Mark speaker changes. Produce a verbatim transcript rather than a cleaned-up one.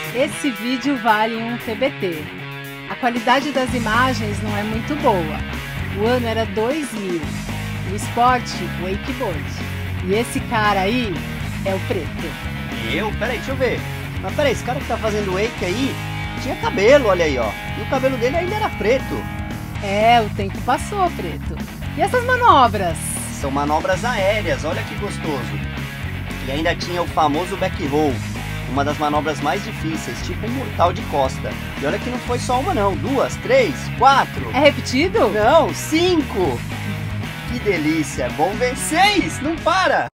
Speaker 1: Esse vídeo vale um T B T. A qualidade das imagens não é muito boa. O ano era dois mil. O esporte, wakeboard. E esse cara aí é o Preto.
Speaker 2: E eu? Peraí, deixa eu ver. Mas peraí, esse cara que tá fazendo wake aí tinha cabelo, olha aí, ó. E o cabelo dele ainda era preto.
Speaker 1: É, o tempo passou, Preto. E essas manobras?
Speaker 2: São manobras aéreas, olha que gostoso. E ainda tinha o famoso back roll, uma das manobras mais difíceis, tipo um mortal de costa. E olha que não foi só uma não, duas, três, quatro.
Speaker 1: É repetido?
Speaker 2: Não, cinco. Que delícia, bom ver. Seis, não para.